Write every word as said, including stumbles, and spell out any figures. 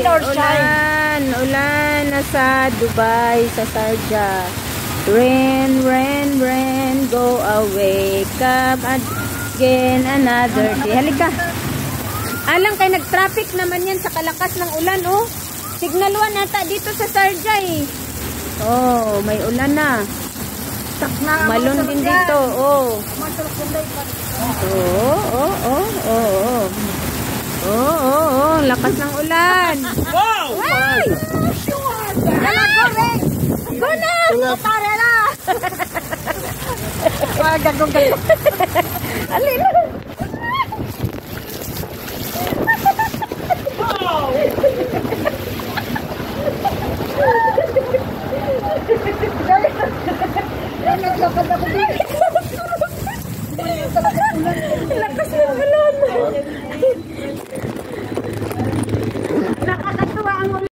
Rain or shine? Ulan, ulan nasa Dubai, sa Sharjah. Rain, rain, rain, go away. Come again another day. Halika. Alang kay nag-traffic naman yan sa kalakas ng ulan, oh. Signal one ata dito sa Sharjah, eh. Oh, may ulan na. Malon din dito, oh. Oo, oo, oo, oo. Oo, oo, oo, lakas ng ulan. Wow! Ay! Dala, go, Ray! Go na! Pare na! Wag gagong gagong. Alin? Wow! Naglakad ako dito. Lakas ng ulan. Nakakatuwa ang ulan.